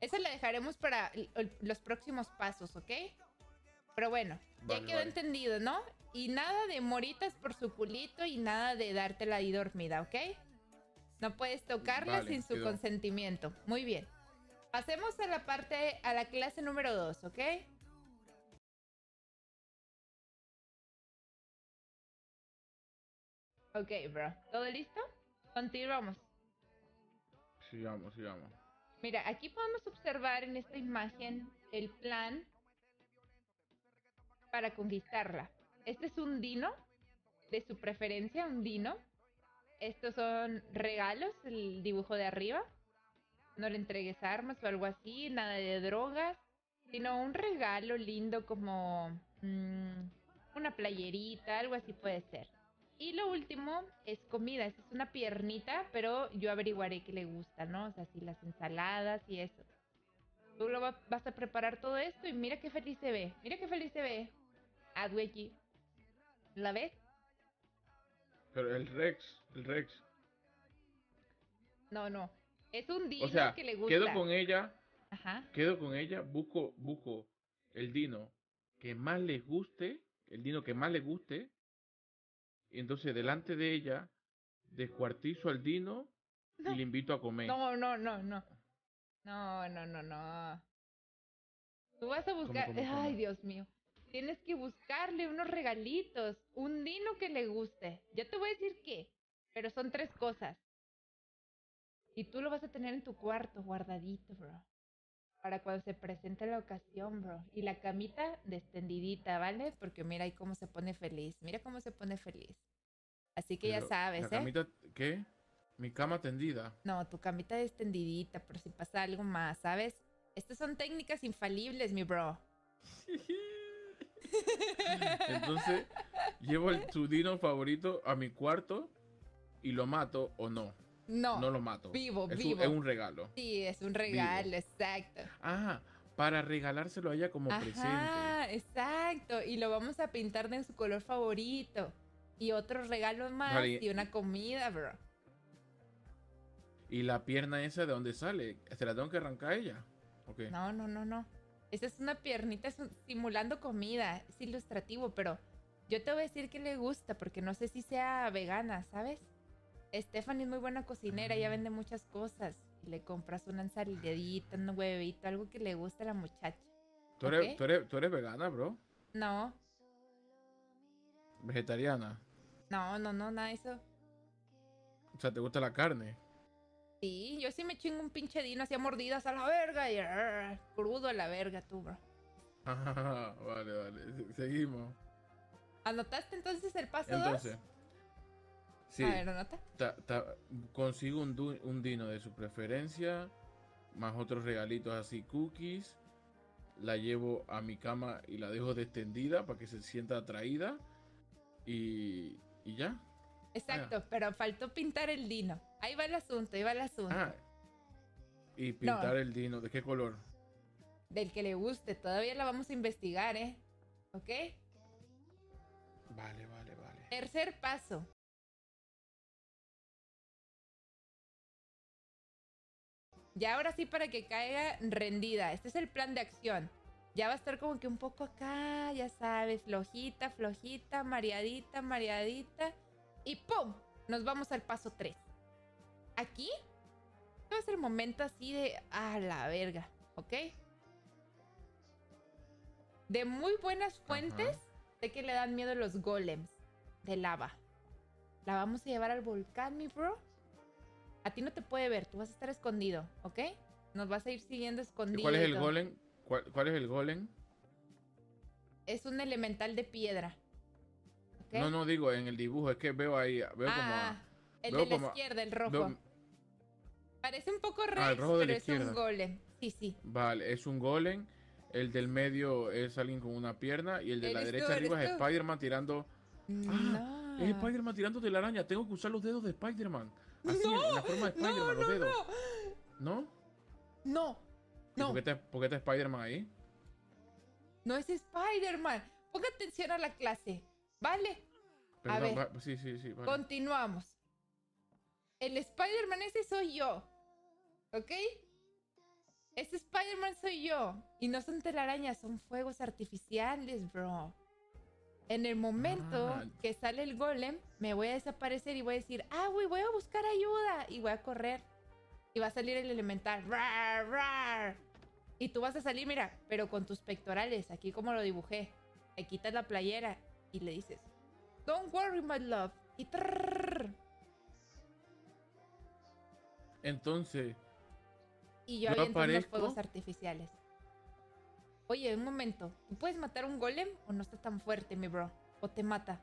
Esa la dejaremos para los próximos pasos, ¿ok? Pero bueno, ya Vale, quedó vale. entendido, ¿no? Y nada de moritas por su culito y nada de dártela ahí dormida, ¿ok? No puedes tocarla Vale, sin su quedó. consentimiento. Muy bien. Pasemos a la parte, a la clase número 2, ¿ok? Ok, bro. ¿Todo listo? Continuamos. Sigamos, sigamos. Mira, aquí podemos observar en esta imagen el plan para conquistarla. Este es un dino de su preferencia, un dino. Estos son regalos, el dibujo de arriba. No le entregues armas o algo así, nada de drogas, sino un regalo lindo como una playerita, algo así puede ser. Y lo último es comida, esta es una piernita, pero yo averiguaré qué le gusta, ¿no? O sea, si las ensaladas y eso. Tú vas a preparar todo esto y mira qué feliz se ve, mira qué feliz se ve. Adweki, ¿la ves? Pero el Rex. No, no, es un O dino sea, que le gusta. Ajá. quedo con ella, busco el dino que más les guste, el dino que más les guste, y entonces delante de ella descuartizo al dino y No, le invito a comer. no, no, no, no. No, no, no, no. Tú vas a ¿Cómo, buscar, cómo, ay cómo? Dios mío, tienes que buscarle unos regalitos, un dino que le guste. Ya te voy a decir qué, pero son tres cosas. Y tú lo vas a tener en tu cuarto, guardadito, bro. Para cuando se presente la ocasión, bro. Y la camita destendidita, ¿vale? Porque mira ahí cómo se pone feliz. Mira cómo se pone feliz. Así que ya Pero la sabes, ¿eh? camita, ¿qué? Mi cama tendida. No, tu camita destendidita, por si pasa algo más, ¿sabes? Estas son técnicas infalibles, mi bro. Entonces, llevo su dino favorito a mi cuarto y lo mato o no. No, No lo mato. vivo, Es vivo. un regalo. Sí, es un Vivo. regalo, exacto. Ah, para regalárselo a ella como presente. Ajá, exacto. Y lo vamos a pintar de su color favorito. Y otros regalos más Vale, y una comida, bro. ¿y la pierna esa de dónde sale? ¿Se la tengo que arrancar a ella? Ok. No, no, no, no. Esa es una piernita simulando comida. Es ilustrativo, pero yo te voy a decir que le gusta porque no sé si sea vegana, ¿sabes? Stephanie es muy buena cocinera, ella vende muchas cosas. Y le compras una ensaladita, un huevito, algo que le guste a la muchacha. ¿Ok? Tú eres vegana, bro. No, Vegetariana. no, no, no, nada de eso. O sea, ¿te gusta la carne? Sí, yo sí me chingo un pinche dino, hacía mordidas a la verga y crudo a la verga, tú, bro. Ah, vale, vale. Seguimos. ¿Anotaste entonces el paso 2? Entonces, A sí. ver, anota. Consigo un dino de su preferencia, más otros regalitos así, cookies. La llevo a mi cama y la dejo extendida para que se sienta atraída. Y ya. Ah, Exacto, pero faltó pintar el dino. Ahí va el asunto, ahí va el ah, asunto. y No, pintar el dino. ¿De qué color? del que le guste, todavía la vamos a investigar, ¿eh? ¿Ok? Vale, vale, vale. Tercer paso. Ya ahora sí para que caiga rendida. Este es el plan de acción. Ya va a estar como que un poco acá, ya sabes, flojita, flojita, mareadita, mareadita. Y ¡pum! Nos vamos al paso 3. Aquí va a ser el momento así de a la verga, ¿ok? De muy buenas fuentes, Ajá. sé que le dan miedo los golems de lava. La vamos a llevar al volcán, mi bro. A ti no te puede ver, tú vas a estar escondido, ¿ok? Nos vas a ir siguiendo ¿Y cuál escondido es y el todo. golem? ¿Cuál es el golem? Es un elemental de piedra, No, ¿ok? no digo en el dibujo, es que veo ahí, veo como a, El de veo la como, izquierda, el rojo. veo, Parece un poco el Rex, rojo de pero la es un izquierda. golem. Sí, sí. Vale, es un golem. El del medio es alguien con una pierna. Y el de la Eres tú, derecha eres arriba es tú. Spider-Man tirando. Ah, es No. Spider-Man tirando de la araña. Tengo que usar los dedos de Spider-Man. Así, No, en la forma de no, Spider-Man, los no, dedos. no. ¿No? No, ¿Y no. por qué está Spider-Man ahí? No es Spider-Man. Ponga atención a la clase. ¿Vale? A Perdón, ver, sí, sí, sí, vale. continuamos. El Spider-Man ese soy yo. ¿Ok? Ese Spider-Man soy yo. Y no son telarañas, son fuegos artificiales, bro. En el momento Ah, que sale el golem, me voy a desaparecer y voy a decir, ah, güey, voy a buscar ayuda. Y voy a correr. Y va a salir el elemental. Rar, rar. Y tú vas a salir, mira, pero con tus pectorales, aquí como lo dibujé. Le quitas la playera y le dices, don't worry, my love. Y trrr. entonces, Y yo yo aviento unos fuegos aparezco. artificiales. Oye, un momento. ¿Tú puedes matar un golem o no está tan fuerte, mi bro? ¿O te mata?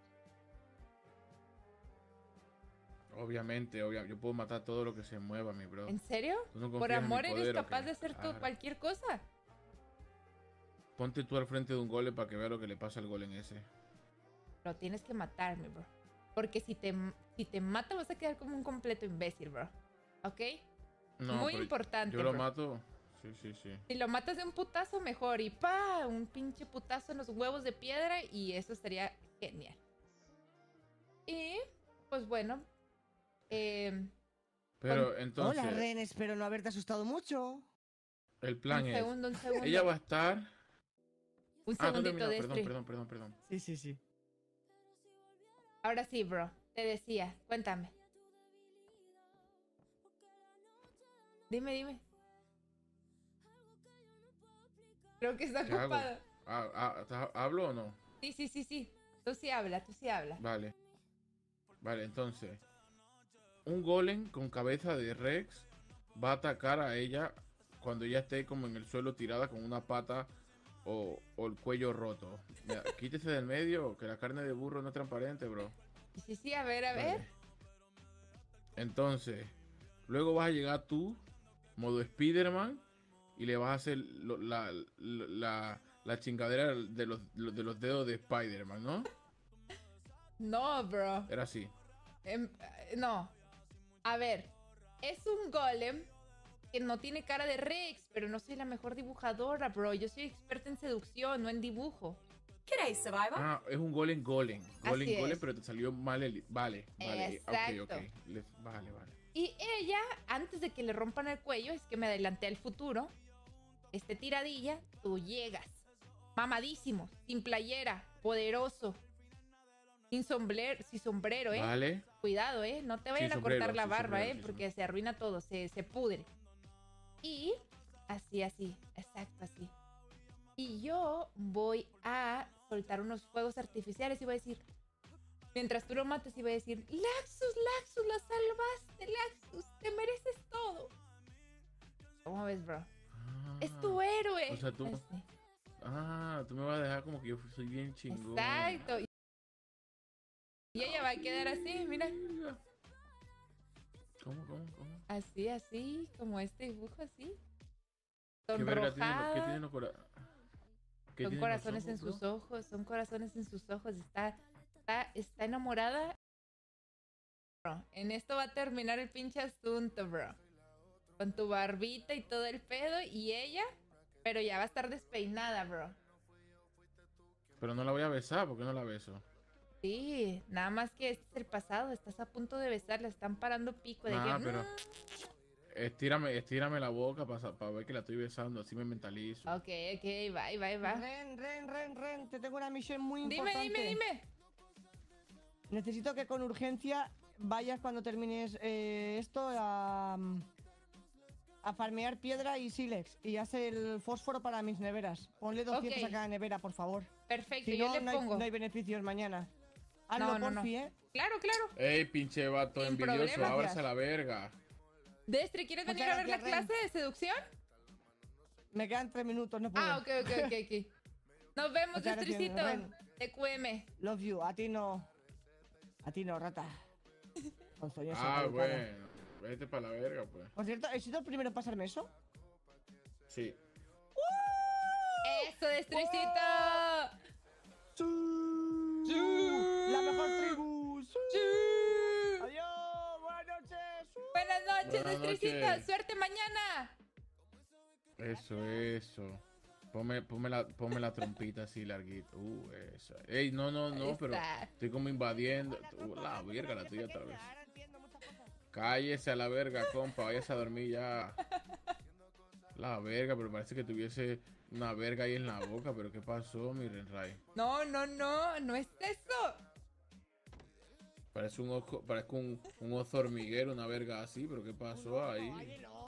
Obviamente, yo puedo matar todo lo que se mueva, mi bro. ¿En serio? ¿Tú no ¿Por confías en mi amor eres poder o capaz qué? de hacer todo, Claro. cualquier cosa? Ponte tú al frente de un golem para que vea lo que le pasa al golem ese. Lo tienes que matar, mi bro. Porque si te mata vas a quedar como un completo imbécil, bro. ¿Ok? No, Muy pero importante, yo lo bro. mato. Sí, sí, sí. Si lo matas de un putazo, mejor. Y pa, un pinche putazo en los huevos de piedra y eso estaría genial. Y, pues bueno. Eh, Pero Hola, entonces, Ren, espero no haberte asustado mucho. el plan un es, segundo, un segundo. ella va a estar... Un Ah, no he segundito terminado, de perdón. Sí, sí, sí. Ahora sí, bro. Te decía, cuéntame. Dime. Creo que está ¿Qué hago? ocupado. ¿Hablo o no? Sí. Tú sí habla. Vale. Vale, entonces, un golem con cabeza de Rex va a atacar a ella cuando ella esté como en el suelo tirada con una pata o el cuello roto. Mira, quítese del medio, que la carne de burro no es transparente, bro. Sí, a ver. Vale. Entonces, luego vas a llegar tú, modo Spider-Man, y le vas a hacer la chingadera de los dedos de Spider-Man, ¿no? No, bro. Era así. No. A ver, es un golem que no tiene cara de Rex, pero no soy la mejor dibujadora, bro. Yo soy experta en seducción, no en dibujo. G'day, Survivor. Ah, es un golem. Así es. Pero te salió mal el... Vale. Exacto. Ok. Vale. Y ella, antes de que le rompan el cuello, es que me adelanté al futuro. Tiradilla, tú llegas. Mamadísimo, sin playera, poderoso. Sin sombrero, ¿eh? Vale. Cuidado, no te vayan Sin a cortar sombrero, la sin barba, sombrero, sin porque se arruina todo, se pudre. Y así, exacto, así. Y yo voy a soltar unos fuegos artificiales y voy a decir, mientras tú lo matas, y voy a decir, Laxus, la salvaste, Laxus, te mereces todo. ¿Cómo ves, bro? Es tu héroe. O sea, tú... Así. Tú me vas a dejar como que yo soy bien chingón. Exacto. Y ella va a quedar así, mira. ¿Cómo? Así, como este dibujo, así. ¿Qué verga tiene, Sonrojada. ¿qué tiene los corazones? Son corazones en sus ojos, está enamorada. Bro, en esto va a terminar el pinche asunto, bro. Con tu barbita y todo el pedo, y ella, pero ya va a estar despeinada, bro. Pero no la voy a besar, ¿por qué no la beso? Sí, nada más que este es el pasado, estás a punto de besarla, están parando pico de que... Pero estírame la boca para ver que la estoy besando, así me mentalizo. Ok, va. Ren, te tengo una misión muy Dime. importante. Necesito que con urgencia vayas cuando termines esto a farmear piedra y sílex. Y haz el fósforo para mis neveras. Ponle 200 Ok. a cada nevera, por favor. Perfecto, Si yo no, le pongo. no hay beneficios mañana. Hazlo, No. porfi, ¿eh? Claro. Ey, pinche vato Sin envidioso, problemas. ábrase a la verga. Destri, ¿quieres venir Muchas a ver la gracias, Ren. clase de seducción? Me quedan 3 minutos, no puedo. Ah, ok. Nos vemos, Muchas gracias, Destricito. Ren. TQM. Love you. A ti no, rata. Ponzoñosa, Ah, maleducada. bueno. Vete para la verga, pues. Por cierto, ¿he sido el primero en pasarme eso? Sí. ¡Eso, Destricito! ¡Sí! ¡La mejor tribu! ¡Sí! ¡Adiós! ¡Buenas noches! ¡Sí! Buenas noches, Buenas Destricito. noches. Suerte mañana. Eso. Ponme la trompita así larguita. Eso. Ey, no, Ahí pero está. estoy como invadiendo. La verga, la tuya otra vez. Ahora entiendo muchas cosas. Cállese a la verga, compa. Váyase a dormir ya. La verga, pero parece que tuviese una verga ahí en la boca. ¿Pero qué pasó, mi Renrai? No, no, no, no es eso. Parece un oso hormiguero, una verga así. ¿Pero qué pasó ahí? Oye, no.